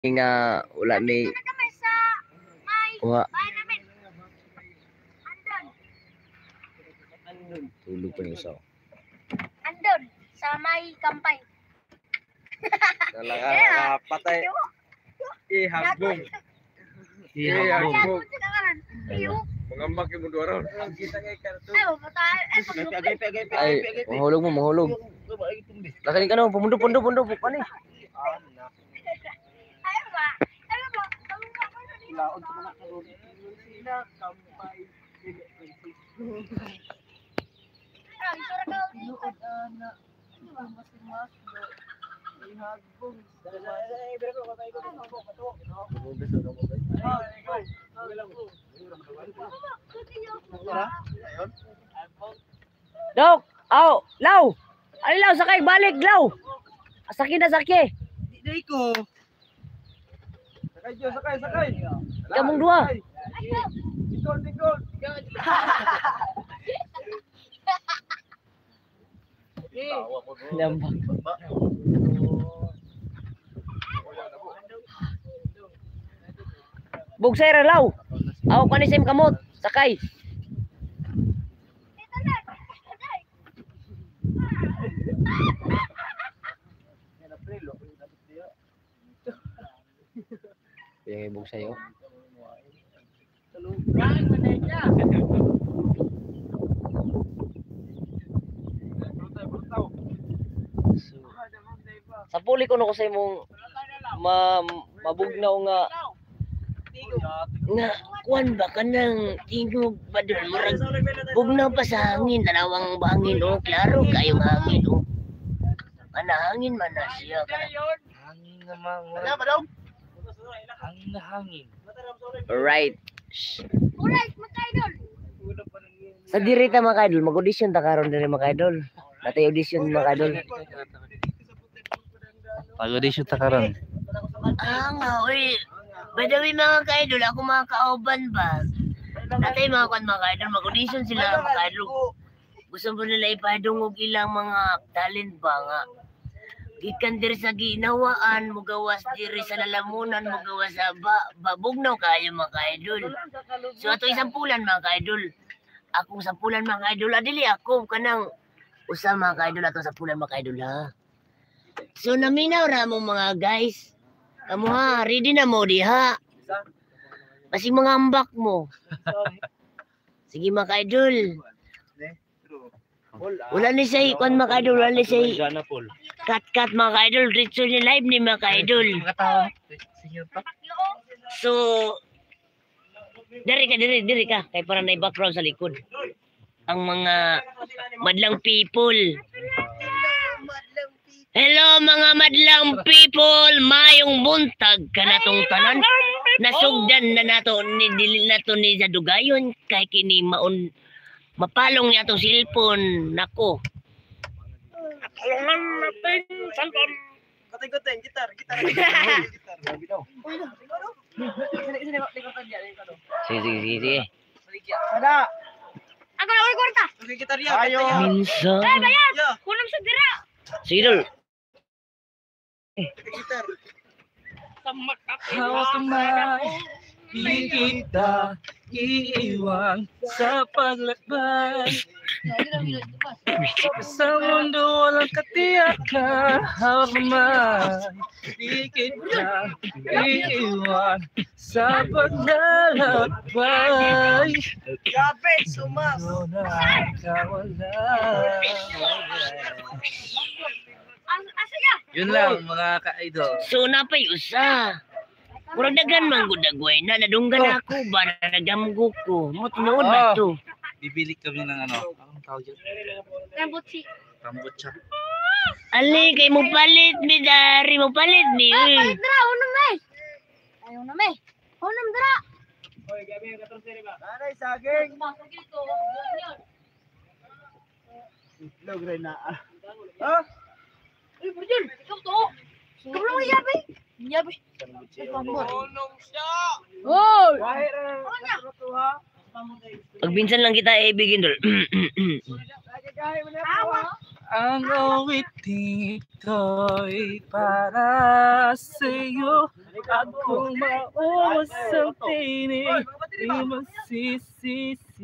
nga wala may kuha. Tulog pa yung isa. Andun sa may kampay. Talaga patay. Ihagbong. Ihagbong. Mangambak yung mundo ron. Ay, mahulog mo, mahulog. Lakarin ka na, pundo, pukpan eh. Ayaw ba? Laon sa mga karon. Sila kampay. Dok, aw, law. Ay law, sakay balik, law. Sakay na sakay. Di ko. Sakay. Kamong dua. Tikol. Lambak. Bugsay ra law. Aw kanisim kamot, sakay. Yang bugsay oh. Sa puli ko no ko sa imong mabugnaw nga kuan ba kanang tingog ba doon murag bugnaw pa sa hangin tanawang bangin oh klaro kayong hangin oh ana hangin man na siya kana Hangin naman. Hangin. alright Alright, mga-idol. sa diri ta mga idol mag-audition ta karon diri mga idol natay audition mga idol Pag-audition ta karon. nga uy by the way mga ka-idol ako mga kauban ba natay mga kwan mga ka-idol mag-audition sila mga ka-idol gusto mo nila ipadungog ilang mga talent ba nga gikan diri sa ginawaan mugawas diri sa lalamunan mugawas sa babugnaw kayo mga ka-idol so ato isampulan mga ka-idol akong sampulan mga ka-idol adili ako kanang usa mga ka-idol ato sampulan mga ka-idol ha so naminaw ra mo mga guys kamo ha ready na mo diha kasi mga ambak mo sige mga ka-idol wala ni say kon mga ka-idol wala ni say cut mga ka-idol diretso ni live ni mga ka-idol so diri ka kay para na background sa likod ang mga madlang people hello mga madlang people mayong buntag kanatong tanan nasugdan na nato ni dili nato ni sa dugayon kay kini maun mapalong niya atong cellphone nako talongan natin cellphone Goten, gitar. sige Ada. Ako na ulit kwarta. Okay, gitar ya. Ayo. minsan Bayad. Kulam sa dira. sige dol Gitar. Hawak kamay, di kita iiwan sa paglakbay. Sa mundo walang katiyakan, hawak kamay, di kita iiwan sa paglalakbay. Grabe, sumas. Asa Yun lang mga ka-idol. so napay usa murag daghan man gud dagway na nadunggan ako ba na nagamgo ko mo tinuod ba to Bibili kami ng ano? Anong tawag yun? Rambutsi. Rambutsa. ali kay mo palit mi dari mo palit mi Palit dira, unang may. Ayaw na may. Unang dira. Nanay, saging. Itlog rin na. Ha? Uy, Burjun, ikaw to. Tulong ni Yabi. Yabi. Tulong siya. Hoy! Kahit na to ha. pag minsan lang kita ibigin dol Kahit mo na. Ang awiting ito'y para sa'yo. At kung maubos ang tinig, di masisisi.